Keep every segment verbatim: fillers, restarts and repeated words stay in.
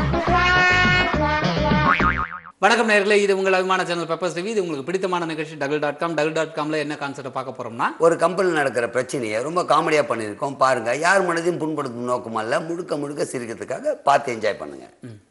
வணக்கம் நேயர்களே, இது உங்கள் அபிமான சேனல் பெப்பர்ஸ் டிவி. இது உங்களுக்கு பிடித்தமான நிகழ்ச்சி double dot com. Double dot காம்ல என்ன கான்செப்டை பார்க்க போறோம்னா, ஒரு கம்பெனியில் நடக்கிற பிரச்சனையை ரொம்ப காமெடியாக பண்ணியிருக்கோம் பாருங்க. யார் மனதையும் புண்படுத்தும் நோக்கமா இல்லை, முழுக்க முழுக்க சிரிக்கிறதுக்காக பார்த்து என்ஜாய் பண்ணுங்க.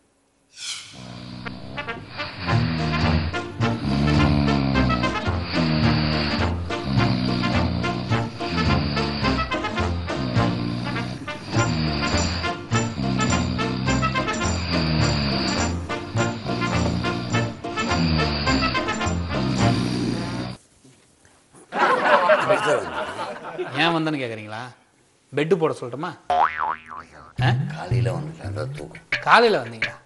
ஏன் வந்தேன்னு கேட்குறீங்களா? பெட்டு போட சொல்லட்டுமா? காலையில் வந்துட்டேன், தூக்கம். காலையில் வந்தீங்களா?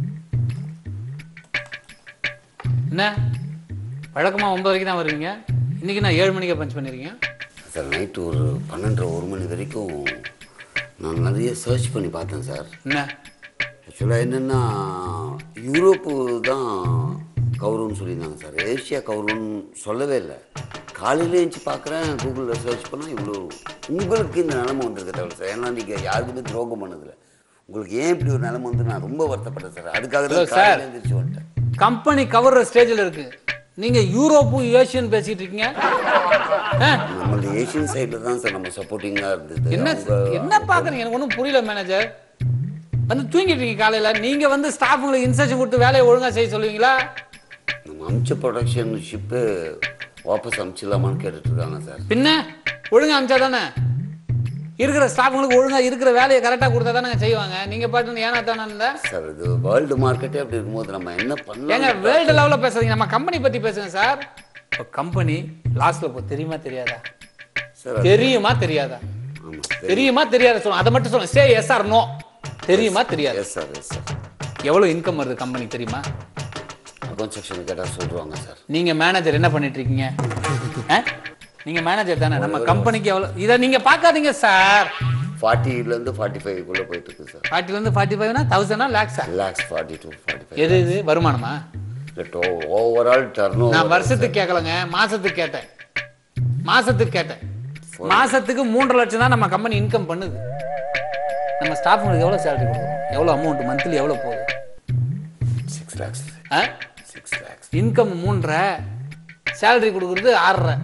என்ன வழக்கமாக ஒன்பது வரைக்கும் தான் வருவீங்க, இன்னைக்கு நான் ஏழு மணிக்கு பஞ்ச் பண்ணியிருக்கீங்க சார். நைட்டு ஒரு பன்னெண்டரை ஒரு மணி வரைக்கும் நான் நிறைய சர்ச் பண்ணி பார்த்தேன் சார். என்ன ஆக்சுவலாக என்னென்னா, யூரோப்பு தான் கவுருன்னு சொல்லியிருந்தாங்க சார். ஏஷியா கவுருன்னு சொல்லவே இல்லை. காலையில் எழுந்துச்சு பார்க்குறேன், கூகுளில் சர்ச் பண்ணால் இவ்வளோ உங்களுக்கு இந்த நிலைமை வந்திருக்க தவிர சார். ஏன்னா நீங்கள் யாருக்குமே துரோகம் பண்ணதில்லை. உங்களுக்கு ஏன் இப்படி ஒரு நிலைமை வந்து நான் ரொம்ப வருத்தப்பட்டேன் சார். அதுக்காக தான் சார் எழுந்திரிச்சு வந்துட்டேன். கம்பெனி கவர்ற ஸ்டேஜில் இருக்கு, நீங்கள் யூரோப்பு ஏஷியன் பேசிகிட்டு இருக்கீங்க. நம்மளது ஏஷியன் சைடில் தான் சார் நம்ம சப்போர்ட்டிங்காக இருந்தது. என்ன என்ன பார்க்குறீங்க? எனக்கு ஒன்றும் புரியல மேனேஜர். வந்து தூங்கிட்டு இருக்கீங்க காலையில். நீங்கள் வந்து ஸ்டாஃபுங்களுக்கு இன்ஸ்ட்ரக்ஷன் கொடுத்து வேலையை ஒழுங்காக செய்ய சொல்லுவீங்களா? நம்ம அமிச்ச ப்ரொடக்ஷன் ஷிப்பு வாபஸ் அமிச்சிடலாமான்னு கேட்டுட்டு இருக்காங்க சார். பின்ன ஒழுங்காக அமிச்சா தானே இருக்கிற ஸ்டாஃபுங்களுக்கு ஒழுங்காக இருக்கிற வேலையை கரெக்டாக கொடுத்தா தானே செய்வாங்க. நீங்கள் பாட்டு ஏன்னா தானே இருந்தா சார், இது வேர்ல்டு மார்க்கெட்டே அப்படி இருக்கும்போது நம்ம என்ன பண்ணலாம்? ஏங்க வேர்ல்டு லெவலில் பேசுறீங்க, நம்ம கம்பெனி பற்றி பேசுங்க சார். இப்போ கம்பெனி லாஸ்ட்ல இப்போ தெரியுமா தெரியாதா? சார் தெரியுமா தெரியாதா? தெரியுமா தெரியாத சொல்லுங்க, அதை மட்டும் சொல்லுங்க. Say yes or no. தெரியுமா தெரியாது? Yes sir, yes sir. எவ்வளோ இன்கம் வருது கம்பெனி தெரியுமா? அக்கௌண்ட் செக்ஷன் கேட்டால் சொல்லுவாங்க சார். நீங்கள் மேனேஜர் என்ன பண்ணிட்டு இருக்கீங்க? நீங்கள் மேனேஜர் தானே. நம்ம கம்பெனிக்கு எவ்வளோ இதை நீங்கள் பார்க்காதீங்க சார். ஃபார்ட்டிலேருந்து ஃபார்ட்டி ஃபைவ்க்குள்ளே போயிட்டு இருக்கு சார். ஃபார்ட்டிலேருந்து ஃபார்ட்டி ஃபைவ்னா தௌசண்டா லேக்ஸா? Lakhs forty to forty five. எது இது வருமானமா? Overall turn over. நான் வருஷத்துக்கு கேட்கலங்க, மாசத்துக்கு கேட்டேன். மாசத்துக்கு கேட்டேன். மாசத்துக்கு மூன்றரை லட்சம் தான் நம்ம கம்பெனி இன்கம் பண்ணுது. நம்ம ஸ்டாஃபுங்களுக்கு எவ்வளோ சேலரி கொடுக்குறோம்? எவ்வளோ அமௌண்ட் மந்த்லி எவ்வளோ போகுது? Six lakhs. Six lakhs income மூன்றரை, சேலரி கொடுக்குறது ஆறரை.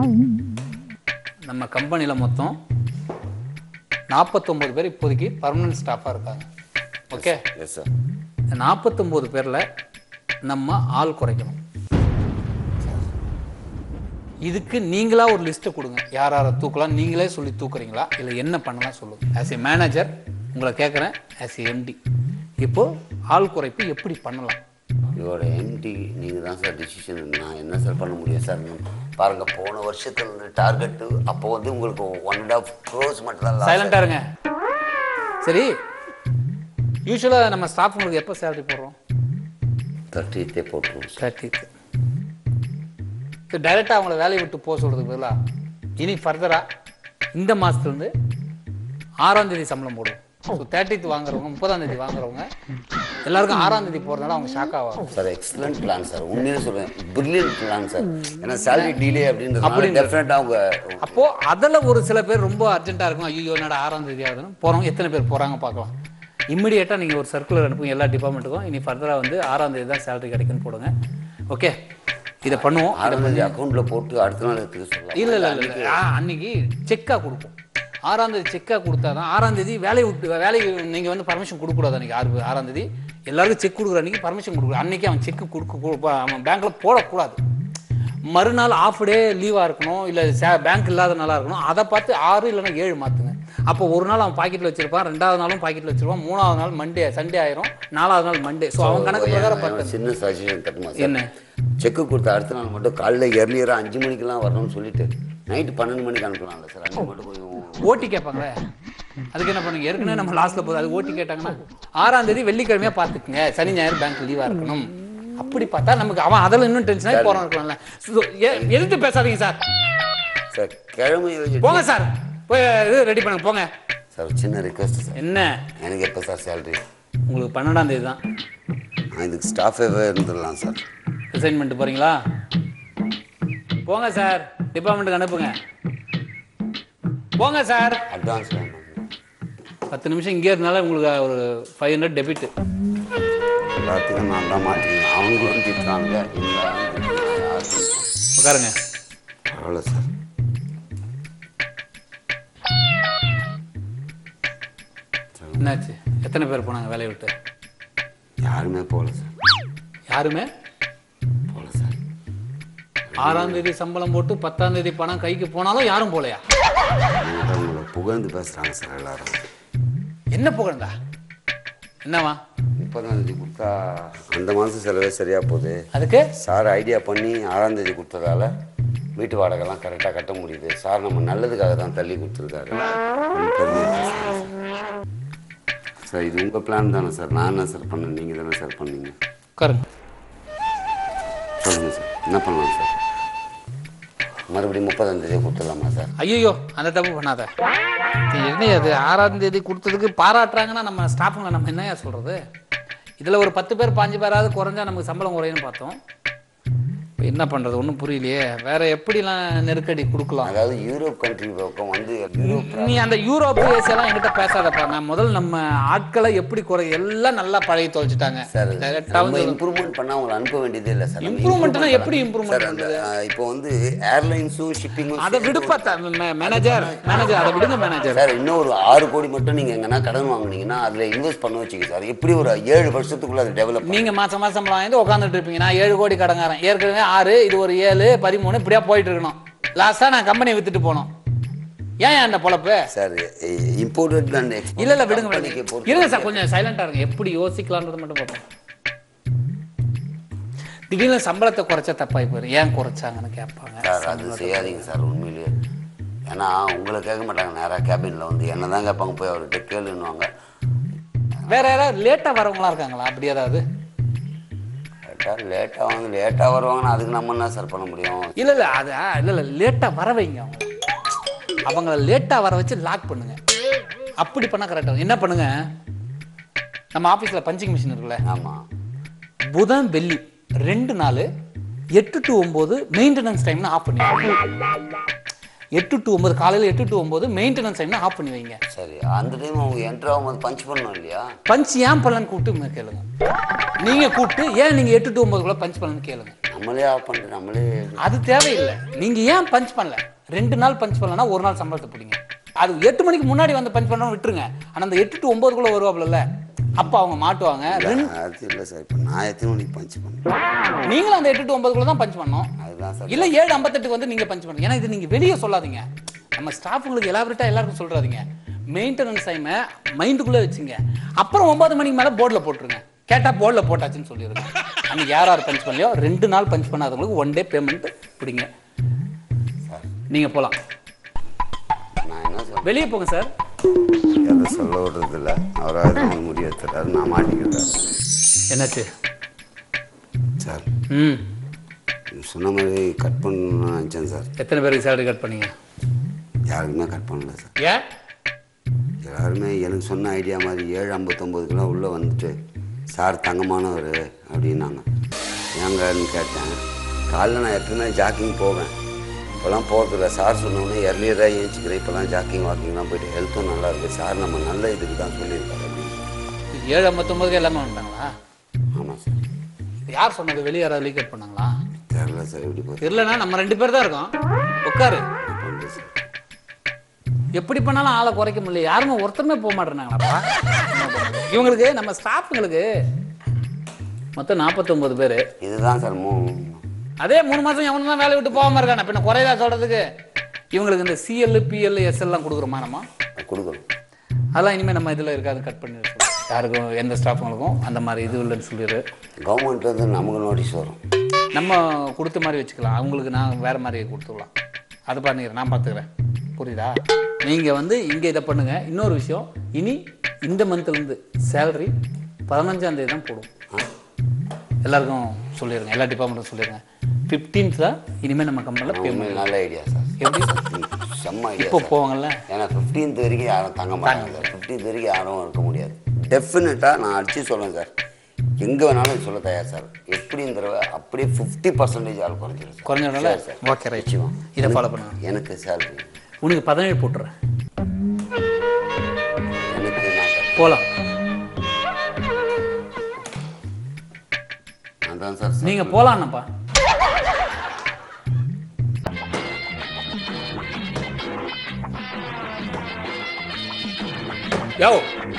நம்ம கம்பெனியில் மொத்தம் நாற்பத்தொம்போது பேர் இப்போதைக்கு பர்மனன்ட் ஸ்டாஃபாக இருக்காங்க. Okay, yes sir. நாற்பத்தொம்போது பேரில் நம்ம ஆள் குறைக்கணும். இதுக்கு நீங்களா ஒரு லிஸ்ட்டை கொடுங்க. யார் யாரை தூக்கலாம் நீங்களே சொல்லி தூக்குறீங்களா இல்லை என்ன பண்ணலாம் சொல்லுங்கள். ஆஸ் ஏ மேனேஜர் உங்களை கேட்குறேன். ஆஸ் ஏ எம்டி இப்போது ஆள் குறைப்பு எப்படி பண்ணலாம்? இதோட எம்டி நீங்கள் தான் சார் டிசிஷன். நான் என்ன சார் பண்ண முடியும் சார்? பாருங்கள், போன வருஷத்துல இருந்து டார்கெட்டு அப்போ வந்து உங்களுக்கு ஒன் அண்ட் ஆஃப் க்ரோஸ் மட்டும் தான். சைலண்டாக இருங்க. சரி, யூஸ்வலாக நம்ம ஸ்டாஃபுங்களுக்கு எப்போ சேலரி போடுறோம்? தேர்ட்டித்தே போட்டுருவோம். தேர்ட்டித்து டைரெக்டாக அவங்கள வேலையை விட்டு போக சொல்கிறதுக்கு பதிலாக இனி ஃபர்தராக இந்த மாதத்துலேருந்து ஆறாம் தேதி சம்பளம் போடுவோம். ஸோ தேர்ட்டித்து வாங்குறவங்க முப்பதாம் தேதி வாங்குறவங்க எல்லாருக்கும் ஆறாம் தேதி போகிறதுனால அவங்க ஷாக் ஆவாங்க. சார் எக்ஸலண்ட் பிளான் சார், உண்மையிலே சொல்கிறேன், பிரில்லியன்ட் பிளான் சார். ஏன்னா சேலரி டிலே அப்படின்றது அப்படி டெஃபினட்டாக அவங்க அப்போது அதில் ஒரு சில பேர் ரொம்ப அர்ஜென்ட்டாக இருக்கும். ஐயோ என்னடா ஆறாம் தேதி ஆகுதுன்னு போகிறவங்க எத்தனை பேர் போகிறாங்க பார்க்கலாம். இம்மிடியேட்டாக நீங்கள் ஒரு சர்க்குலர் அனுப்புங்க எல்லா டிபார்ட்மெண்ட்டுக்கும். இனி ஃபர்தராக வந்து ஆறாம் தேதி தான் சேலரி கிடைக்குன்னு போடுங்க. ஓகே, இதை பண்ணுவோம். ஆறாம் தேதி அக்கௌண்ட்டில் போட்டு அடுத்த நாள் எடுத்துக்க சொல்லலாம். இல்லை இல்லை இல்லை அன்னைக்கு செக்காக கொடுப்போம். ஆறாம் தேதி செக்காக கொடுத்தா தான் ஆறாம் தேதி வேலையை விட்டு வேலைக்கு நீங்கள் வந்து பர்மிஷன் கொடுக்கக்கூடாது. அன்றைக்கி ஆறு ஆறாம் தேதி எல்லாருக்கும் செக் கொடுக்குற அன்றைக்கி பர்மிஷன் கொடுக்குற அன்றைக்கி அவன் செக்கு கொடுக்க அவன் பேங்க்கில் போடக்கூடாது. மறுநாள் ஆஃப் டே லீவாக இருக்கணும், இல்லை சே பேங்க் இல்லாத நாளாக இருக்கணும். அதை பார்த்து ஆறு இல்லைன்னா ஏழு மாற்றுங்க. அப்போ ஒரு நாள் அவன் பாக்கெட்டில் வச்சிருப்பான், ரெண்டாவது நாளும் பாக்கெட்டில் வச்சிருப்பான், மூணாவது நாள் மண்டே சண்டே ஆயிரும், நாலாவது நாள் மண்டே. ஸோ அவன் கணக்கு பிரகாரம் பார்த்து சின்ன சஜஷன் கட்டுமா என்ன செக்கு கொடுத்த அடுத்த நாள் மட்டும் காலையில் எர்லியராக அஞ்சு மணிக்கெல்லாம் வரணும்னு சொல்லிட்டு நைட்டு பன்னெண்டு மணிக்கு அனுப்பலாம்ல சார்? அஞ்சு மட்டும் கொஞ்சம் ஓட்டி கேட்பாங்களே, அதுக்கு என்ன பண்ணுங்க? ஏற்கனவே நம்ம லாஸ்ட்டில் போகுது, அது ஓட்டி கேட்டாங்கன்னா ஆறாம் தேதி வெள்ளிக்கிழமையாக பார்த்துக்குங்க, சனி ஞாயிறு பேங்க் லீவாக இருக்கணும். அப்படி பார்த்தா நமக்கு அவன் அதில் இன்னும் டென்ஷன் ஆகி போகிறான் இருக்கலாம்ல. எதிர்த்து பேசாதீங்க சார். சார் கிழமை போங்க சார், போய் இது ரெடி பண்ணுங்க போங்க சார். சின்ன ரிக்வெஸ்ட் சார். என்ன? எனக்கு எப்போ சார் சேலரி? உங்களுக்கு பன்னெண்டாம் தேதி தான். நான் இதுக்கு ஸ்டாஃபாகவே இருந்துடலாம் சார். ரிசைன்மெண்ட் போகிறீங்களா? போங்க சார், டிபார்ட்மெண்ட்டுக்கு அனுப்புங்க. போங்க சார். அட்வான்ஸ் பத்து நிமிஷம் இங்கே இருந்தாலும் உங்களுக்கு ஒரு ஃபைவ் ஹண்ட்ரட் டெபிட். எல்லாத்துக்கும் நான் தான் மாட்டிக்கிறேன். அவங்களும் திட்டுறாங்க. உட்காருங்க. பரவாயில்ல சார். என்னாச்சு? எத்தனை பேர் போனாங்க வேலையை விட்டு? யாருமே போகல சார். யாருமே போகல சார். ஆறாம் தேதி சம்பளம் போட்டு பத்தாம் தேதி பணம் கைக்கு போனாலும் யாரும் போலையா? உங்களை புகழ்ந்து பேசுகிறாங்க சார் எல்லாரும். என்ன புகழ்ந்தா? என்னவா? முப்பதாம் தேதி கொடுத்தா அந்த மாதம் செலவே சரியாக போகுது. அதுக்கு சார் ஐடியா பண்ணி ஆறாம் தேதி கொடுத்ததால வீட்டு வாடகைலாம் கரெக்டாக கட்ட முடியுது. சார் நம்ம நல்லதுக்காக தான் தள்ளி கொடுத்துருக்காரு. சார் இது உங்கள் பிளான் தானே சார்? நான் என்ன சார் பண்ணேன்? நீங்கள் தானே சார் பண்ணீங்க. உட்காருங்க. சொல்லுங்கள் சார், என்ன பண்ணலாம் சார்? மறுபடியும் முப்பதாம் தேதி கொடுத்துடலாமா சார்? ஐயோ அந்த தப்பு பண்ணாத. என்ன அது ஆறாம் தேதி கொடுத்ததுக்கு பாராட்டுறாங்கன்னா நம்ம ஸ்டாஃபுங்களை நம்ம என்னையா சொல்கிறது? இதில் ஒரு பத்து பேர் பாஞ்சு பேராவது குறைஞ்சா நமக்கு சம்பளம் குறையுன்னு பார்த்தோம். என்ன பண்ணுறது ஒன்றும் புரியலையே. வேற எப்படிலாம் நெருக்கடி கொடுக்கலாம்? அதாவது யூரோப் கண்ட்ரி பக்கம் வந்து நீ அந்த யூரோப் ஏசியெல்லாம் என்கிட்ட பேசாதப்பா. நான் முதல் நம்ம ஆட்களை எப்படி குறை எல்லாம் நல்லா பழகி தொலைச்சிட்டாங்க சார். இம்ப்ரூவ்மெண்ட் பண்ணால் அவங்களை அனுப்ப வேண்டியதே இல்லை சார். இம்ப்ரூவ்மெண்ட்னா எப்படி இம்ப்ரூவ்மெண்ட் பண்ணுறது? இப்போ வந்து ஏர்லைன்ஸும் ஷிப்பிங்கும் அதை விடுப்பா மேனேஜர் மேனேஜர் அதை விடுங்க மேனேஜர். சார் இன்னும் ஒரு ஆறு கோடி மட்டும் நீங்கள் எங்கன்னா கடன் வாங்குனீங்கன்னா அதில் இன்வெஸ்ட் பண்ண வச்சுக்க சார். எப்படி ஒரு ஏழு வருஷத்துக்குள்ள அது டெவலப். நீங்கள் மாதம் மாதம் சம்பளம் வாங்கி உட்காந்துட்டு இருப்பீங்க. நான் ஏழு கோடி கடங்காரன், ஏற்கனவே ஆறு, இது ஒரு ஏழு பதிமூணு, இப்படியா போயிட்டு இருக்கணும். லாஸ்ட்டாக நான் கம்பெனியை வித்துட்டு போனோம். ஏன் அந்த பொழப்பு சார்? இம்போர்ட்டட் அண்ட் இல்லை இல்லை விடுங்க விடுங்க இருங்க சார், கொஞ்சம் சைலண்டாக இருங்க. எப்படி யோசிக்கலான்றது மட்டும் பார்ப்போம். திடீர்னு சம்பளத்தை குறைச்சா தப்பாகி போயிடும். ஏன் குறைச்சாங்கன்னு கேட்பாங்க சார். அது செய்யாதீங்க சார் உண்மையிலேயே. ஏன்னா உங்களை கேட்க மாட்டாங்க, நேராக கேபினில் வந்து என்ன தான் கேட்பாங்க, போய் அவர்கிட்ட கேளுன்னுவாங்க. வேற யாராவது லேட்டாக வரவங்களா இருக்காங்களா? அப்படி ஏதாவது லேட்டாக லேட்டாக வந்து லேட்டாக வருவாங்கன்னா அதுக்கு நம்ம என்ன சார் பண்ண முடியும்? இல்லை இல்லை அது இல்லை இல்லை லேட்டாக வர வைங்க. அவங்க அவங்கள லேட்டாக வர வச்சு லாக் பண்ணுங்க. அப்படி பண்ணால் கரெக்டாக. என்ன பண்ணுங்க, நம்ம ஆஃபீஸில் பஞ்சிங் மிஷின் இருக்குல்ல, ஆமாம், புதன் வெள்ளி ரெண்டு நாள் எட்டு டு ஒம்பது மெயின்டெனன்ஸ் டைம்னு ஆஃப் பண்ணி, எட்டு டு ஒம்பது காலையில் எட்டு டு ஒம்பது மெயின்டெனன்ஸ் டைம்னு ஆஃப் பண்ணி வைங்க. சரி. அந்த டைம் அவங்க என்ட்ரு ஆகும்போது பஞ்ச் பண்ணணும் இல்லையா? பஞ்ச் ஏன் பண்ணலன்னு கூப்பிட்டு கேளுங்க. நீங்கள் கூப்பிட்டு ஏன் நீங்கள் எட்டு டு ஒம்பதுக்குள்ள பஞ்ச் பண்ணலன்னு கேளுங்க. நம்மளே ஆஃப் பண்ணிட்டு நம்மளே. அது தேவையில்லை. நீங்கள் ஏன் பஞ்ச் பண்ணல? ரெண்டு நாள் பஞ்ச் பண்ணலன்னா ஒரு நாள் சம்பளத்தை பிடிங்க. அது எட்டு மணிக்கு முன்னாடி வந்து பஞ்ச் பண்ணணும் விட்டுருங்க. ஆனால் அந்த எட்டு டு ஒம்பதுக்குள்ளே வருவாப்புல, அப்போ அவங்க மாட்டுவாங்க. அது இல்லை சார். இப்போ நான் எத்தனை மணிக்கு பஞ்ச் பண்ணேன்? நீங்களும் அந்த எட்டு டு ஒம்பதுக்குள்ள தான் பஞ்ச் பண்ணணும். அதுதான் சார். இல்லை ஏழு ஐம்பத்தெட்டுக்கு வந்து நீங்கள் பஞ்ச் பண்ணுங்க. ஏன்னா இது நீங்கள் வெளியே சொல்லாதீங்க. நம்ம ஸ்டாஃபுங்களுக்கு எலாபரேட்டாக எல்லாருக்கும் சொல்கிறாதீங்க. மெயின்டெனன்ஸ் டைமை மைண்டுக்குள்ளே வச்சுங்க. அப்புறம் ஒன்பது மணிக்கு மேலே போர்டில் போட்டுருங்க. கேட்டால் போர்டில் போட்டாச்சுன்னு சொல்லிடுங்க. அன்றைக்கி யார் யார் பஞ்ச் பண்ணலையோ ரெண்டு நாள் பஞ்ச் பண்ணாதவங்களுக்கு ஒன் டே பேமெண்ட் பிடிங்க. சார் நீங்கள் போகலாம். நான் என்ன சார் வெளியே போங்க சார். எதை சொல்ல விடுறது இல்லை. அவராக முடியாது தராது, நான் மாட்டிக்கிறேன். என்னாச்சு சார்? ம் சொன்ன மாதிரி கட் பண்ணணும்னு நினச்சேன் சார். எத்தனை பேருக்கு சேலரி கட் பண்ணீங்க? யாருக்குமே கட் பண்ணல சார். ஏன்? எல்லாருமே எனக்கு சொன்ன ஐடியா மாதிரி ஏழு ஐம்பத்தொம்போதுக்கெல்லாம் உள்ளே வந்துட்டு சார் தங்கமானவர் அப்படின்னாங்க. ஏங்கன்னு கேட்டேன். காலைல நான் எப்பவுமே ஜாக்கிங் போவேன், இப்போலாம் போகிறதில்ல. சார் சொன்னோன்னே எர்லியராக ஏஞ்சிக்கிறேன். இப்போலாம் ஜாக்கிங் வாக்கிங்லாம் போயிட்டு ஹெல்த்தும் நல்லா இருக்குது. சார் நம்ம நல்ல இதுக்கு தான் சொல்லியிருக்காரு அப்படின்னு. ஏழு ஐம்பத்தொம்பதுக்கு எல்லாமே வந்துட்டாங்களா? ஆமாம் சார். யார் சொன்னது? வெளியே யாராவது லீக் அவுட் பண்ணாங்களா? தெரியல சார். எப்படி போய் தெரியலனா நம்ம ரெண்டு பேர் தான் இருக்கோம். உட்காரு. எப்படி பண்ணாலும் ஆளை குறைக்க முடியல. யாருமே ஒருத்தருமே போக மாட்டேறாங்களாப்பா. இவங்களுக்கு நம்ம ஸ்டாஃபுங்களுக்கு மொத்தம் நாற்பத்தொம்பது பேர். இதுதான் சார் மூ அதே மூணு மாதம் எவனு தான் வேலையை விட்டு போகாமல் இருக்கானே. பின்ன குறையதா சொல்கிறதுக்கு? இவங்களுக்கு இந்த சிஎல் பிஎல் எஸ்எல்லாம் கொடுக்குறோமா நம்ம? கொடுக்குறோம். அதெல்லாம் இனிமேல் நம்ம இதில் இருக்காது, கட் பண்ணி சொல்லி யாருக்கும் எந்த ஸ்டாஃபுங்களுக்கும் அந்த மாதிரி இது இல்லைன்னு சொல்லிடு. கவர்மெண்ட் வந்து நமக்கு நோட்டீஸ் வரும். நம்ம கொடுத்த மாதிரி வச்சுக்கலாம். அவங்களுக்கு நான் வேறு மாதிரி கொடுத்துடலாம். அது பண்ணிக்கிறேன், நான் பார்த்துக்கிறேன். புரியுதா? நீங்கள் வந்து இங்கே இதை பண்ணுங்கள். இன்னொரு விஷயம், இனி இந்த மந்த்லேருந்து சேலரி பதினஞ்சாந்தேதி தான் போடும். எல்லாருக்கும் சொல்லிடுங்க, எல்லா டிபார்ட்மெண்ட்டும் சொல்லிடுங்க. ஃபிஃப்டீன்த் தான் இனிமேல் நம்ம கம்பெனியில் பேமெண்ட். நல்ல ஐடியா சார். எப்படி செம்ம ஐடியா. இப்போ போவாங்கல்ல, ஏன்னா ஃபிஃப்டீன்த் வரைக்கும் யாரும் தங்க மாட்டாங்க சார். ஃபிஃப்டீன்த் வரைக்கும் யாரும் இருக்க முடியாது. டெஃபினட்டாக நான் அடித்து சொல்லுவேன் சார். எங்கே வேணாலும் சொல்ல தயார் சார். எப்படின்னு தடவை அப்படியே ஃபிஃப்டி பர்சன்டேஜ் ஆள் குறைஞ்சிடும். குறைஞ்சிடும்ல சார்? Okay right. இதை ஃபாலோ பண்ணுங்க. எனக்கு சேலரி உனக்கு பதினேழு போட்டுறேன். எனக்கு நான் போகலாம். அதான் சார் நீங்கள் போகலான்னப்பா. யோ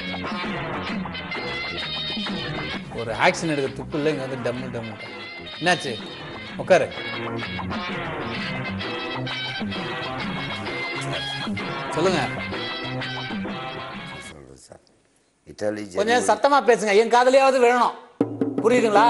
ஒரு ஆக்ஷன் எடுக்க துப்பு இல்லை, இங்கே வந்து டம்மு டம்மு. என்னாச்சு? உட்காரு. சொல்லுங்க. சொல்கிறேன் சார். இட்டாலி கொஞ்சம் சத்தமாக பேசுங்க, என் காதலியாவது விழணும். புரியுதுங்களா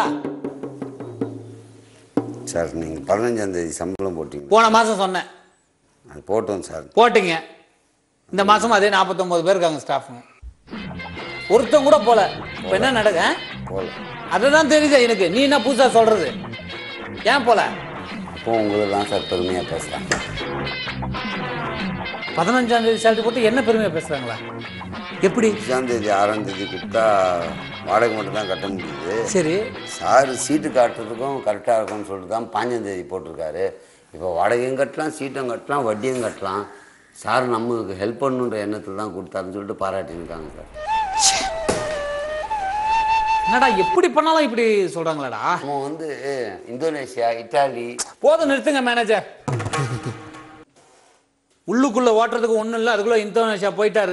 சார்? நீங்கள் பதினஞ்சாம் தேதி சம்பளம் போட்டீங்க. போன மாதம் சொன்னேன். அது போட்டோம் சார். போட்டிங்க. இந்த மாதமும் அதே நாற்பத்தொம்போது பேர் இருக்காங்க ஸ்டாஃபுங்க. ஒருத்தன் கூட போல. இப்போ என்ன நடக்க போல? அதுதான் தெரியுது எனக்கு. நீ என்ன புதுசாக சொல்கிறது? ஏன் போல? அப்போ உங்களுக்கு தான் சார் பெருமையாக பேசுகிறாங்க. பதினஞ்சாம் தேதி சேலரி போட்டு என்ன பெருமையாக பேசுகிறாங்களா? எப்படி? அஞ்சாம் தேதி ஆறாம் தேதி கொடுத்தா வாடகை மட்டும் தான் கட்ட முடியுது. சரி சார் சீட்டு காட்டுறதுக்கும் கரெக்டாக இருக்கும்னு சொல்லிட்டு தான் பாஞ்சாம் தேதி போட்டிருக்காரு. இப்போ வாடகையும் கட்டலாம், சீட்டும் கட்டலாம், வட்டியும் கட்டலாம். சார் நமக்கு ஹெல்ப் பண்ணுன்ற எண்ணத்தில் தான் கொடுத்தாருன்னு சொல்லிட்டு பாராட்டியிருக்காங்க சார். என்னடா எப்படி பண்ணாலும் இப்படி சொல்கிறாங்களாடா? நம்ம வந்து இந்தோனேஷியா, இட்டாலி. போதும் நிறுத்துங்க மேனேஜர். உள்ளுக்குள்ளே ஓட்டுறதுக்கு ஒன்றும் இல்லை, அதுக்குள்ளே இந்தோனேஷியா போயிட்டாரு.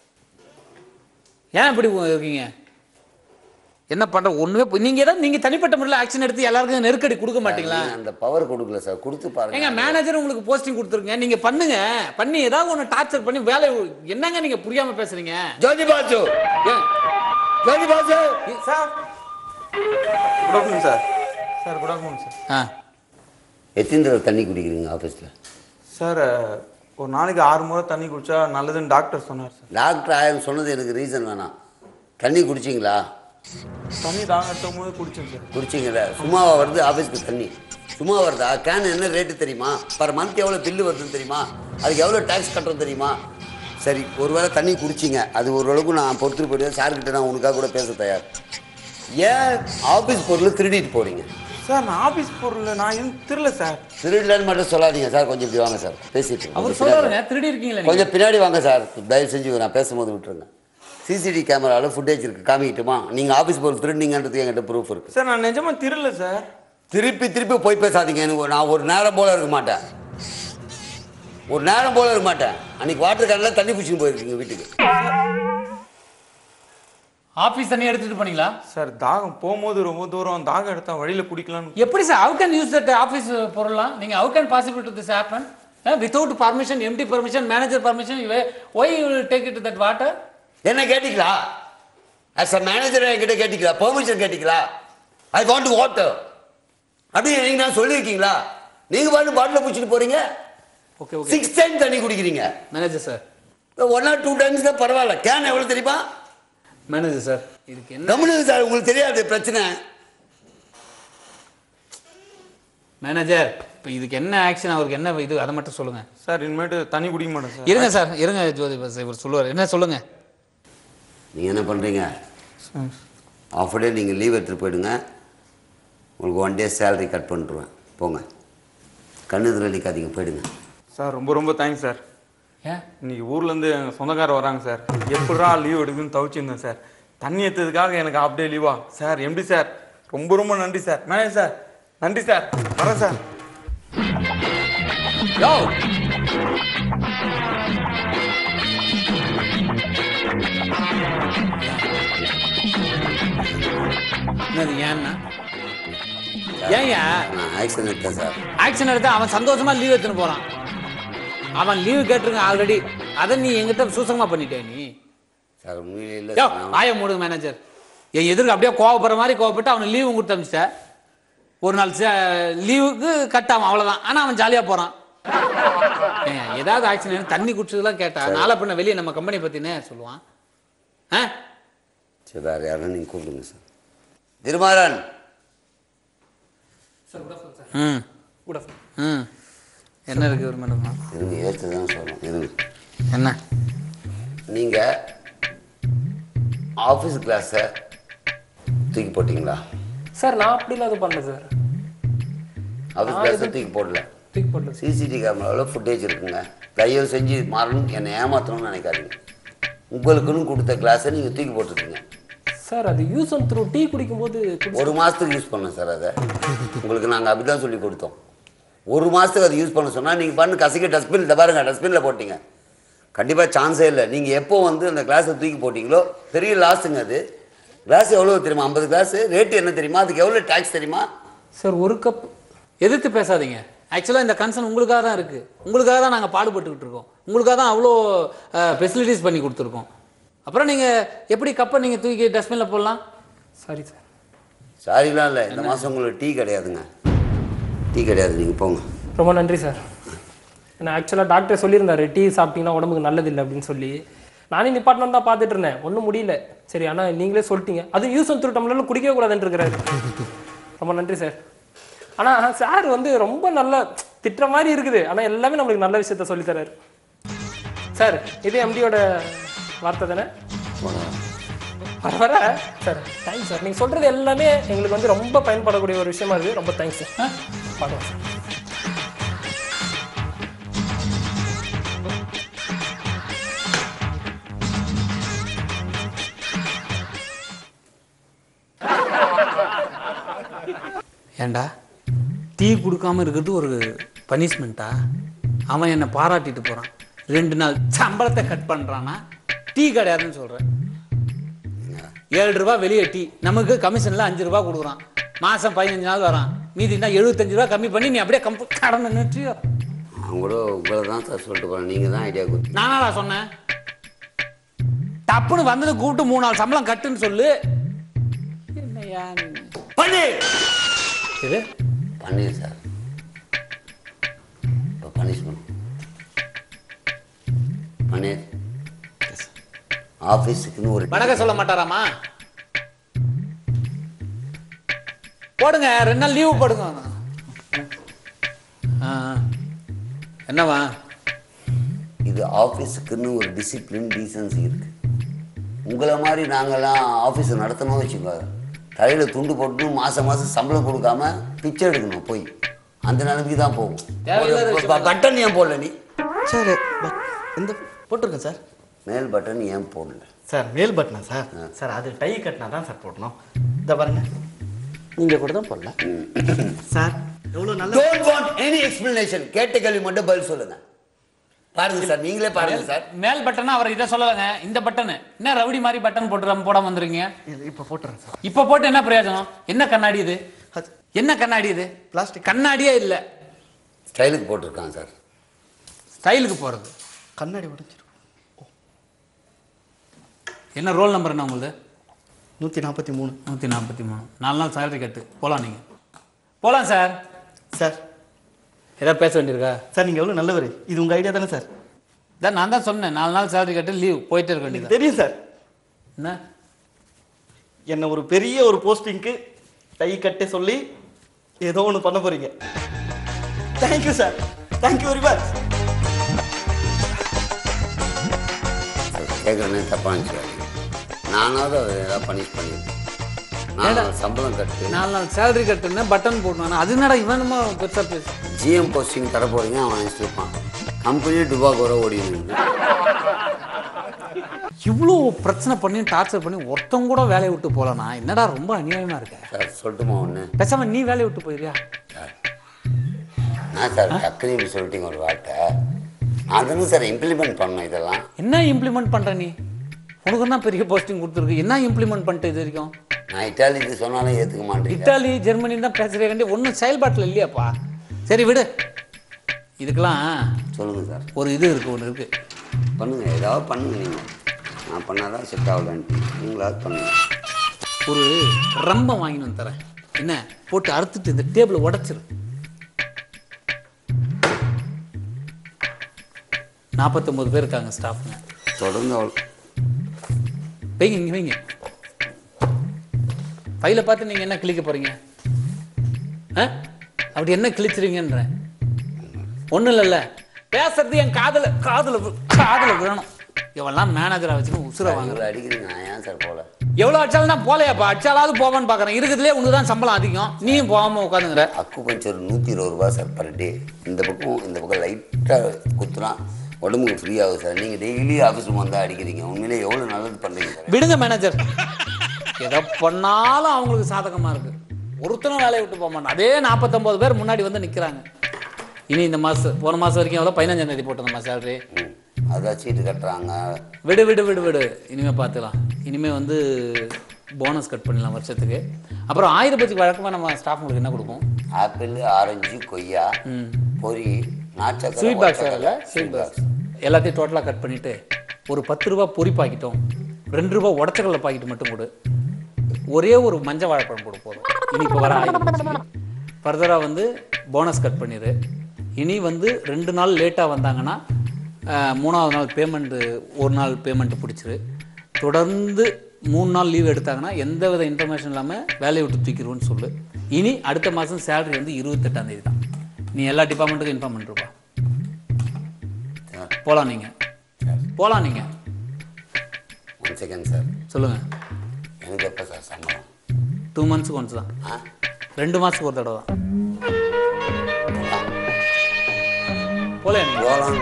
ஏன் இப்படி இருக்கீங்க? என்ன பண்ணுற ஒன்றுமே நீங்கள் ஏதாவது நீங்கள் தனிப்பட்ட முறையில் ஆக்ஷன் எடுத்து எல்லாருக்கும் நெருக்கடி கொடுக்க மாட்டீங்களா? அந்த பவர் கொடுக்கல சார், கொடுத்து பாருங்க. எங்க மேனேஜர் உங்களுக்கு போஸ்டிங் கொடுத்துருங்க, நீங்கள் பண்ணுங்க. பண்ணி ஏதாவது ஒன்று டார்ச்சர் பண்ணி வேலை. என்னங்க நீங்கள் புரியாமல் பேசுறீங்க? Jyothi Basu, Jyothi Basu sir. Good afternoon sir. Sir good afternoon sir. ஆ எத்தனை தடவை தண்ணி குடிக்கிறீங்க ஆஃபீஸில்? சார் ஒரு நாளைக்கு ஆறு முறை தண்ணி குடித்தா நல்லதுன்னு டாக்டர் சொன்னார் சார். டாக்டர் ஆயிரம் சொன்னது எனக்கு ரீசன் வேணாம். தண்ணி குடிச்சிங்களா? தண்ணி தாங்க எடுத்தும் போது குடிச்சேன் சார். குடிச்சிங்களா? சும்மாவா வருது ஆஃபீஸ்க்கு தண்ணி? சும்மா வருதா? கேன் என்ன ரேட்டு தெரியுமா? பர் மந்த் எவ்வளோ பில்லு வருதுன்னு தெரியுமா? அதுக்கு எவ்வளோ டேக்ஸ் கட்டுறது தெரியுமா? சரி, ஒரு வேளை தண்ணி குடிச்சிங்க, அது ஓரளவுக்கு நான் பொறுத்துட்டு போயிடுவேன். சார்கிட்ட நான் உனக்காக கூட பேச தயார். ஏன் ஆஃபீஸ் பொருள் திருடிட்டு போகிறீங்க? சார் நான் ஆஃபீஸ் பொருள் நான் எதுவும் திருடல சார். திருடலன்னு மட்டும் சொல்லாதீங்க சார். கொஞ்சம் இப்படி வாங்க சார், பேசிட்டு அவர் சொல்றாருங்க திருடி இருக்கீங்களா? கொஞ்சம் பின்னாடி வாங்க சார், தயவு செஞ்சு நான் பேசும்போது விட்டுருங்க. சிசிடிவி கேமராவில் ஃபுட்டேஜ் இருக்குது, காமிக்கிட்டுமா? நீங்கள் ஆஃபீஸ் பொருள் திருடினீங்கன்றது என்கிட்ட ப்ரூஃப் இருக்குது சார். நான் நிஜமாக திருடல சார். திருப்பி திருப்பி போய் பேசாதீங்க. எனக்கு நான் ஒரு நேரம் போல இருக்க மாட்டேன். ஒரு நேரம் போல இருக்க மாட்டேன். அன்னைக்கு வாட்டர் கேனில் தண்ணி பிடிச்சின்னு போயிருக்கீங்க வீட்டுக்கு. ஆஃபீஸ் தண்ணி எடுத்துட்டு போனீங்களா சார்? தாகம் போகும்போது ரொம்ப தூரம் தாகம் எடுத்தா வழியில் குடிக்கலாம்னு. எப்படி sir? How can use that office பொருள்லாம்? நீங்கள் how can possible to this happen without permission, MD permission, manager permission? Why you will take it that water? என்ன கேட்டிங்களா? ஆஸ் அ மேனேஜர் என்கிட்ட கேட்டிங்களா? பெர்மிஷன் கேட்டிங்களா? ஐ வாண்ட் வாட்டர் அப்படின்னு நீங்கள் நான் சொல்லியிருக்கீங்களா? நீங்கள் பாட்டு பாட்டில் பிடிச்சிட்டு போகிறீங்க. Okay okay. சிக்ஸ் டைம் தண்ணி குடிக்கிறீங்க. Manager sir, one or two times தான் பரவாயில்ல. கேன் எவ்வளோ தெரியுமா? மேனேஜர் சார், இதுக்கு என்ன கவனிங்க சார், உங்களுக்கு தெரியாது பிரச்சனை. மேனேஜர், இப்போ இதுக்கு என்ன ஆக்ஷன், அவருக்கு என்ன இது, அதை மட்டும் சொல்லுங்க சார். இனிமேட்டு தண்ணி குடிக்க மாட்டேன் சார். இருங்க சார், இருங்க ஜோதி பாஸ், இவர் சொல்லுவார். என்ன சொல்லுங்க? நீங்கள் என்ன பண்ணுறீங்க? ஆஃப் டே நீங்கள் லீவ் எடுத்துகிட்டு போயிடுங்க. உங்களுக்கு ஒன் டே சேலரி கட் பண்ணிட்டுருவேன். போங்க, கண்ணு இதில் நிற்காதீங்க, போயிடுங்க. சார் ரொம்ப ரொம்ப தேங்க்ஸ் சார். ஏன் இன்னைக்கு ஊர்லேருந்து எங்கள் சொந்தக்காரர் வராங்க சார். எப்படா லீவ் எடுக்குன்னு தவிச்சிருந்தேன் சார். தண்ணி எடுத்ததுக்காக எனக்கு ஆஃப் டே லீவா சார்? எம்டி சார் ரொம்ப ரொம்ப நன்றி சார். மேனேஜர் சார் நன்றி சார். வரேன் சார். யோ என்னது ஏன்னா? ஏன்யா நான் ஆக்ஷன் எடுத்தேன் சார். ஆக்ஷன் எடுத்தா அவன் சந்தோஷமா லீவ் எடுத்துன்னு போறான். அவன் லீவ் கேட்டுருங்க ஆல்ரெடி. அதை நீ எங்கிட்ட சூசகமா பண்ணிட்டே நீ சார். உண்மையிலே இல்லை யோ சார். ஆய மூடுங்க மேனேஜர். என் எதிர்க்கு அப்படியே கோவப்படுற மாதிரி கோவப்பட்டு அவனை லீவு கொடுத்து அமிச்சிட்ட. ஒரு நாள் லீவுக்கு கட்டாம அவ்வளோதான். ஆனால் அவன் ஜாலியாக போகிறான். ஏதாவது ஆக்சிடென்ட் தண்ணி குடிச்சதுலாம் கேட்டா நாளை பின்ன வெளியே நம்ம கம்பெனி பற்றினே சொல்லுவான். ஆ சரி, வேறு யாரும் நீங்கள் கூப்பிடுங்க சார். திருமாறன். ம் ம் என்ன இருக்குது ஒரு மேடம்? இருங்க, ஏற்று தான் சொல்லணும். இருங்க. என்ன? நீங்கள் ஆஃபீஸ் கிளாஸை தூக்கி போட்டிங்களா சார்? நான் அப்படிலாம் அது பண்ணல சார். ஆஃபீஸ் கிளாஸை தூக்கி போடல. தூக்கி போடல. சிசிடிவி கேமராவில் ஃபுட்டேஜ் இருக்குங்க. தயவு செஞ்சு மாறணும், என்னை ஏமாற்றணும்னு நினைக்காதீங்க. உங்களுக்குன்னு கொடுத்த கிளாஸை நீங்கள் தூக்கி போட்டுருக்கீங்க. சார் அது யூஸ் அண்ட் த்ரூ டீ குடிக்கும்போது ஒரு மாதத்துக்கு யூஸ் பண்ணோம் சார் அதை. உங்களுக்கு நாங்கள் அப்படி தான் சொல்லி கொடுத்தோம். ஒரு மாதத்துக்கு அதை யூஸ் பண்ண சொன்னால் நீங்கள் பண்ணு கசக்கி டஸ்ட்பின் இதை பாருங்கள் டஸ்ட்பினில் போட்டிங்க. கண்டிப்பாக சான்ஸே இல்லை. நீங்கள் எப்போ வந்து அந்த கிளாஸை தூக்கி போட்டிங்களோ பெரிய லாஸுங்க அது. கிளாஸ் எவ்வளோ தெரியுமா? ஐம்பது கிளாஸு ரேட்டு என்ன தெரியுமா? அதுக்கு எவ்வளோ டேக்ஸ் தெரியுமா? சார் ஒரு கப். எதிர்த்து பேசாதீங்க. ஆக்சுவலாக இந்த கன்சர்ன் உங்களுக்காக தான் இருக்குது. உங்களுக்காக தான் நாங்கள் பாடுபட்டுக்கிட்டு இருக்கோம். உங்களுக்காக தான் அவ்வளோ ஃபெசிலிட்டிஸ் பண்ணி கொடுத்துருக்கோம். அப்புறம் நீங்கள் எப்படி கப்பை நீங்கள் தூக்கி டஸ்ட்பினில் போடலாம்? Sorry sir. சாரிலாம் இல்லை. இந்த மாதம் உங்களுக்கு டீ கிடையாதுங்க. டீ கிடையாது, நீங்கள் போங்க. ரொம்ப நன்றி சார். நான் ஆக்சுவலாக டாக்டர் சொல்லியிருந்தாரு டீ சாப்பிட்டீங்கன்னா உடம்புக்கு நல்லதில்லை அப்படின்னு சொல்லி. நானே நிப்பாட்டணும் தான் பார்த்துட்டு இருந்தேன், ஒன்றும் முடியல. சரி, ஆனால் நீங்களே சொல்லிட்டீங்க அது யூஸ் அண்ட் த்ரூ டம்ளரில் குடிக்கவே கூடாதுன்னு இருக்கிறாரு. ரொம்ப நன்றி சார். ஆனால் சார் வந்து ரொம்ப நல்ல திட்டுற மாதிரி இருக்குது, ஆனால் எல்லாமே நம்மளுக்கு நல்ல விஷயத்த சொல்லித்தராரு சார். இது எம்டியோட வார்த்தை தானே? வர வர சார் தேங்க்ஸ் சார். நீங்கள் சொல்கிறது எல்லாமே எங்களுக்கு வந்து ரொம்ப பயன்படக்கூடிய ஒரு விஷயமா இருக்குது. ரொம்ப தேங்க்ஸ் சார். பார்க்கலாம் சார். ஏண்டா டீ கொடுக்காம இருக்கிறது ஒரு பனிஷ்மெண்ட்டா? அவன் என்னை பாராட்டிட்டு போகிறான், ரெண்டு நாள் சம்பளத்தை கட் பண்ணுறான்னா டீ கிடையாதுன்னு சொல்கிறேன். ஏழு ரூபா வெளியே டீ, நமக்கு கமிஷனில் அஞ்சு ரூபா கொடுக்குறான். மாதம் பதினஞ்சு நாள் வரான், மீதினா எழுபத்தஞ்சு ரூபா கம்மி பண்ணி நீ அப்படியே கம்ப கடன் நின்றுட்டியோ. அவங்க கூட உங்களை தான் சார் சொல்லிட்டு போகிறேன், நீங்கள் தான் ஐடியா கொடுத்து. நானாடா சொன்னேன்? டப்புன்னு வந்தது கூப்பிட்டு மூணு நாள் சம்பளம் கட்டுன்னு சொல்லு. என்னையா பண்ணு இது பன்னீர் சார். இப்போ பனிஷ்மெண்ட் பன்னீர். ஆஃபீஸுக்குன்னு ஒரு வணக்கம் சொல்ல மாட்டாராமா? போடுங்க, ரெண்டு நாள் லீவு போடுங்க. என்னவா இது? ஆஃபீஸுக்குன்னு ஒரு டிசிப்ளின் டீசன்சி இருக்கு. உங்களை மாதிரி நாங்கள்லாம் ஆஃபீஸை நடத்தணும் வச்சுக்கோங்க, தலையில் துண்டு போட்டு மாதம் மாதம் சம்பளம் கொடுக்காம பிச்சை எடுக்கணும் போய், அந்த நிலைமைக்கு தான் போகும். பட்டன் ஏன் போடல நீ? சார் இந்த போட்டிருக்கேன் சார். மேல் பட்டன் ஏன் போடல சார்? மேல் பட்டனா சார்? சார் அது டை கட்டினா தான் சார் போடணும். இந்த பாருங்க, நீங்கள் கூட தான் போடல சார். எவ்வளோ நல்ல டோன்ட் வாண்ட் எனி எக்ஸ்பிளனேஷன். கேட்ட கேள்வி மட்டும் பதில் சொல்லுங்க. பாருங்க சார், நீங்களே பாருங்க சார். மேல் பட்டனா அவர் இதை சொல்லலங்க, இந்த பட்டன் என்ன ரவுடி மாதிரி பட்டன் போட்டு போடாம வந்துருக்கீங்க. இப்போ போட்டுறேன் சார். இப்போ போட்டு என்ன பிரயோஜனம்? என்ன கண்ணாடி இது? என்ன கண்ணாடி இது? பிளாஸ்டிக் கண்ணாடியே இல்லை, ஸ்டைலுக்கு போட்டிருக்காங்க சார். ஸ்டைலுக்கு போகிறது கண்ணாடி உடைஞ்சிரும். என்ன ரோல் நம்பர் என்ன உங்களுக்கு? நூற்றி நாற்பத்தி மூணு. நூற்றி நாற்பத்தி மூணு. நாலு நாள் சேலரி கட்டு போகலாம். நீங்கள் போகலாம் சார். சார் ஏதாவது பேச வேண்டியிருக்கா? சார் நீங்கள் எவ்வளோ நல்லவர். இது உங்கள் ஐடியா தானே சார்? தான் நான் தான் சொன்னேன், நாலு நாள் சேலரி கட்டு லீவ் போயிட்டே இருக்க வேண்டியது. தெரியும் சார். என்ன என்ன ஒரு பெரிய ஒரு போஸ்டிங்க்கு டை கட்டே சொல்லி ஏதோ ஒன்று பண்ண போறீங்க. Thank you sir, thank you very much. கேட்குறேன்னே தப்பாக இருந்துச்சு. நானாவது அதை ஏதாவது பனிஷ் பண்ணியிருக்கேன். நான் சம்பளம் கட்டு நாலு நாள் சேலரி கட்டுன்னு பட்டன் போடணும். அது என்னடா இவனுமா பெருசாக பேசு. ஜிஎம் போஸ்டிங் தர போகிறீங்க, அவன் நினச்சிருப்பான் கம்பெனியே டுபாக்கூட ஓடிடுங்க. இவ்வளோ பிரச்சனை பண்ணி டார்ச்சர் பண்ணி ஒருத்தவங்க கூட வேலையை விட்டு போகலண்ணா என்னடா ரொம்ப அநியாயமாக இருக்க. சார் சொல்லட்டுமா ஒன்று? பேசாமல் நீ வேலையை விட்டு போயிடுறியா? சார் நான் சார் டக்குனு இப்படி சொல்லிட்டீங்க ஒரு வார்த்தை. நான் தானே சார் இம்ப்ளிமெண்ட் பண்ணேன் இதெல்லாம். என்ன இம்ப்ளிமெண்ட் பண்ணுற நீ? உனக்கு தான் பெரிய போஸ்டிங் கொடுத்துருக்கு, என்ன இம்ப்ளிமெண்ட் பண்ணிட்டு இது வரைக்கும்? நான் இட்டாலி இது சொன்னாலும் ஏற்றுக்க மாட்டேன். இட்டாலி ஜெர்மனி தான் பேசுகிறே கண்டி ஒன்றும் செயல்பாட்டில் இல்லையாப்பா. சரி விடு, இதுக்கெல்லாம் சொல்லுங்கள் சார். ஒரு இது இருக்குது, ஒன்று இருக்குது. பண்ணுங்கள், ஏதாவது பண்ணுங்கள். நீங்கள் நான் பண்ணாதான் செட் ஆகலான்ட்டு நீங்களாவது பண்ணுங்கள். ஒரு ரம்பம் வாங்கின்னு வந்து தரேன், என்ன போட்டு அறுத்துட்டு இந்த டேபிளை உடச்சிரு. நாற்பத்தொம்பது பேர் இருக்காங்க ஸ்டாஃப்ங்க. தொடர்ந்து அவள் வைங்க, இங்கே வைங்க. ஃபைலை பார்த்து நீங்கள் என்ன கிளிக்க போகிறீங்க? ஆ அப்படி என்ன கிழிச்சிருங்கன்றேன். ஒன்றும் இல்லைல்ல, பேசுறது என் காதில் காதில் காதில் விழணும். எவெல்லாம் மேனேஜராக வச்சுன்னு உசுரை வாங்க அடிக்கிறீங்க. நான் ஏன் சார் போகல? எவ்வளோ அடிச்சாலும் நான் போலையாப்பா. அடிச்சாலாவது போவான்னு பார்க்குறேன். இருக்கிறதுலே ஒன்று தான் சம்பளம் அதிகம், நீயும் போகாமல் உட்காந்துங்கிற. அக்கு கொஞ்சம் நூற்றி இருபது ரூபா சார் பர் டே. இந்த பக்கம் இந்த பக்கம் லைட்டாக குத்துனா உடம்புக்கு ஃப்ரீ ஆகுது சார். நீங்கள் டெய்லி ஆஃபீஸுக்கு வந்தால் அடிக்கிறீங்க. உண்மையிலே எவ்வளோ நல்லது பண்ணுறீங்க சார். விடுங்க மேனேஜர். எதை பண்ணாலும் அவங்களுக்கு சாதகமாக இருக்குது. ஒருத்தனும் வேலையை விட்டு போக மாட்டான். அதே நாற்பத்தொம்போது பேர் முன்னாடி வந்து நிற்கிறாங்க. இனி இந்த மாதம் போன மாதம் வரைக்கும் எவ்வளோ பதினஞ்சாம் தேதி போட்டோம்மா சேலரி. அதான் சீட்டு கட்டுறாங்க. விடு விடு விடு விடு இனிமேல் பார்த்துக்கலாம். இனிமேல் வந்து போனஸ் கட் பண்ணிடலாம் வருஷத்துக்கு. அப்புறம் ஆயிரம் ரூபாய்க்கு வழக்கமாக நம்ம ஸ்டாஃப்ங்களுக்கு என்ன கொடுப்போம்? ஆப்பிள், ஆரஞ்சு, கொய்யா, பொரி, நாச்சக்கரை, ஸ்வீட் பாக்ஸ் வேறு ஸ்வீட் பாக்ஸ் எல்லாத்தையும் டோட்டலாக கட் பண்ணிவிட்டு ஒரு பத்து ரூபா பொரி பாக்கிட்டோம், ரெண்டு ரூபா உடச்சக்கடலை பாக்கெட்டு மட்டும் கொடு, ஒரே ஒரு மஞ்சள் வாழைப்பழம் கொடு போதும். இனி இப்போ வர ஆயிரம் ஃபர்தராக வந்து போனஸ் கட் பண்ணிடு. இனி வந்து ரெண்டு நாள் லேட்டாக வந்தாங்கன்னா மூணாவது நாள் பேமெண்ட்டு ஒரு நாள் பேமெண்ட்டு பிடிச்சிரு. தொடர்ந்து மூணு நாள் லீவ் எடுத்தாங்கன்னா எந்த வித இன்ஃபர்மேஷன் இல்லாமல் வேலையை விட்டு தூக்கிடுவோன்னு சொல்லு. இனி அடுத்த மாதம் சேலரி வந்து இருபத்தெட்டாம் தேதி தான். நீ எல்லா டிபார்ட்மெண்ட்டுக்கும் இன்ஃபார்ம் பண்ணிருப்பா. போகலாம் நீங்கள் போகலாம் நீங்கள் ஒன் செகண்ட் சார் சொல்லுங்கள். எனக்கு எப்போ சார் சம்பளம்? டூ மந்த்ஸுக்கு ஒன்ஸ் தான். ரெண்டு மாதத்துக்கு ஒரு தடவை தான். போல போகலாம்.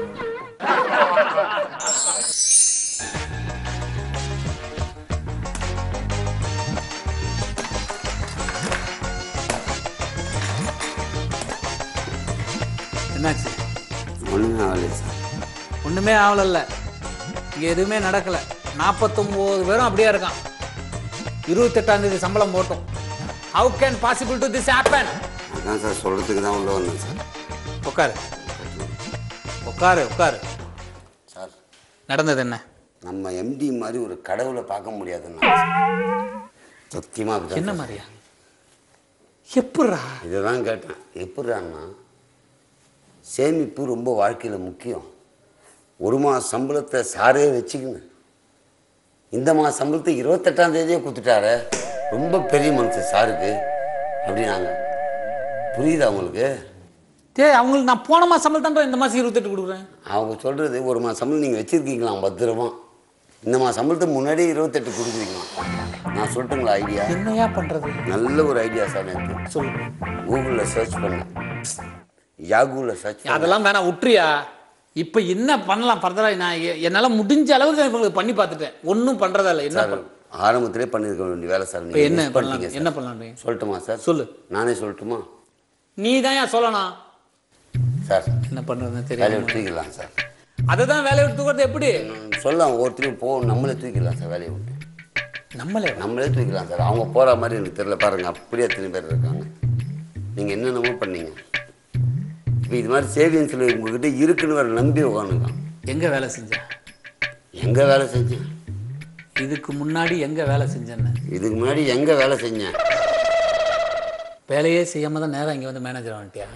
என்னாச்சு? ஒன்றுமே ஆகலை சார். ஒன்றுமே ஆகலைல்ல, இங்கே எதுவுமே நடக்கலை. நாற்பத்தொம்போது பேரும் அப்படியே இருக்கான். இருபத்தெட்டாம் தேதி சம்பளம் போட்டோம். How can possible to this happen? அதான் சார் சொல்கிறதுக்கு தான் உள்ள வந்தேன் சார். உட்காரு உட்காரு உட்காரு. சார் நடந்தது என்ன? நம்ம எம்டி மாதிரி ஒரு கடவுளை பார்க்க முடியாதுன்னா சத்தியமாக என்ன மாதிரியா? எப்பட்றா? இதை தான் கேட்டேன். எப்பட்றான்னா சேமிப்பு ரொம்ப வாழ்க்கையில் முக்கியம். ஒரு மாதம் சம்பளத்தை சாரே வச்சுக்கணும். இந்த மாதம் சம்பளத்தை இருபத்தெட்டாம் தேதியே கொடுத்துட்டாரு. ரொம்ப பெரிய மனுஷன் சாருக்கு அப்படின்னாங்க. புரியுதா உங்களுக்கு? டே அவங்களுக்கு நான் போன மாதம் சம்பளம் தான் இந்த மாதம் இருபத்தெட்டு கொடுக்குறேன். அவங்க சொல்கிறது ஒரு மாதம் சம்பளம் நீங்கள் வச்சுருக்கீங்களாம் பத்திரமா. இந்த மாதம் சம்பளத்தை முன்னாடியே இருபத்தெட்டு கொடுக்குறீங்களாம். நான் சொல்லட்டுங்களா ஐடியா? என்னையா பண்ணுறது? நல்ல ஒரு ஐடியா சார். எனக்கு சொல்லு. கூகுளில் சர்ச் பண்ணேன், யாகூவில் சர்ச் பண்ணேன். அதெல்லாம் வேணாம் விட்டுறியா? இப்போ என்ன பண்ணலாம் ஃபர்தராக? நான் என்னால் முடிஞ்ச அளவுக்கு இவங்களுக்கு பண்ணி பார்த்துட்டேன். ஒன்றும் பண்ணுறதா இல்லை. என்ன சார் ஆரம்பத்திலே பண்ணியிருக்க வேண்டிய வேலை சார். இப்போ என்ன பண்ணலாம்? என்ன பண்ணலாம் சொல்லட்டுமா சார்? சொல்லு. நானே சொல்லட்டுமா? நீ தான் ஏன் சொல்லணும் சார்? என்ன பண்ணுறதுன்னு வேலையை தெரியும். விட்டு தூக்கிடலாம் சார். அதை தான் வேலையை விட்டு தூக்கிறது எப்படி? சொல்லலாம் ஒவ்வொருத்தரையும் போ நம்மளே தூக்கிடலாம் சார். வேலையை விட்டு நம்மளே நம்மளே தூக்கிடலாம் சார். அவங்க போகிற மாதிரி எனக்கு தெரியல. பாருங்கள் அப்படியே எத்தனை பேர் இருக்காங்க. நீங்கள் என்னென்னமோ பண்ணீங்க. இப்போ இது மாதிரி சேவிங்ஸில் உங்ககிட்ட இருக்குன்னு வேறு நம்பி உட்காந்துக்கலாம். எங்கே வேலை செஞ்சேன்? எங்கே வேலை செஞ்சேன்? இதுக்கு முன்னாடி எங்கே வேலை செஞ்சேன்னு? இதுக்கு முன்னாடி எங்கே வேலை செஞ்சேன்? வேலையே செய்யாமல் தான் நேரம் இங்கே வந்து மேனேஜர் வந்துட்டியா?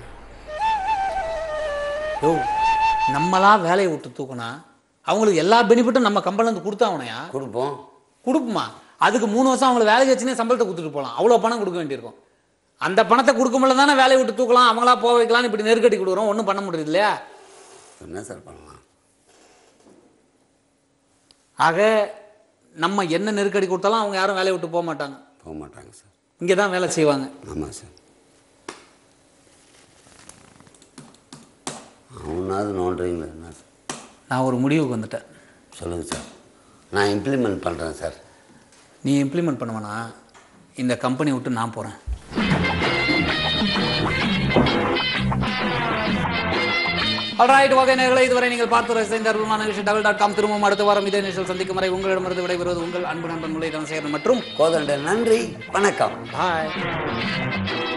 யோ நம்மளா வேலையை விட்டு தூக்குனா அவங்களுக்கு எல்லா பெனிஃபிட்டும் நம்ம கம்பெனிலேருந்து கொடுத்தாவனையா? கொடுப்போம். கொடுப்புமா. அதுக்கு மூணு வருஷம் அவங்களுக்கு வேலைக்கு வச்சுனே சம்பளத்தை கொடுத்துட்டு போகலாம். அவ்வளோ பணம் கொடுக்க வேண்டியிருக்கும். அந்த பணத்தை கொடுக்க முடியல தானே வேலையை விட்டு தூக்கலாம், அவங்களா போக வைக்கலாம்னு இப்படி நெருக்கடி கொடுக்குறோம். ஒன்றும் பண்ண முடியுது இல்லையா? என்ன சார் பண்ணலாம்? ஆக நம்ம என்ன நெருக்கடி கொடுத்தாலும் அவங்க யாரும் வேலையை விட்டு போக மாட்டாங்க. போக மாட்டாங்க சார். இங்கே தான் வேலை செய்வாங்க. ஆமாம் சார். அவனாவது நோண்டுறீங்களா என்ன சார்? நான் ஒரு முடிவுக்கு வந்துட்டேன். சொல்லுங்கள் சார். நான் இம்ப்ளிமெண்ட் பண்ணுறேன் சார். நீ இம்ப்ளிமெண்ட் பண்ணுவேனா? இந்த கம்பெனி விட்டு நான் போகிறேன். ஆல்ரைட் ஓகே நேயர்களே, இதுவரை நீங்கள் பார்த்து ரசித்த அற்புதமான நிகழ்ச்சி டபுள் டாட் காம் திரும்பவும் அடுத்த வாரம் இதே நிகழ்ச்சியில் சந்திக்கும் வரை உங்களிடமிருந்து விடைபெறுவது உங்கள் அன்பு நண்பன் முல்லை தனசேகரன் மற்றும் கோதண்டன். நன்றி, வணக்கம். பாய்.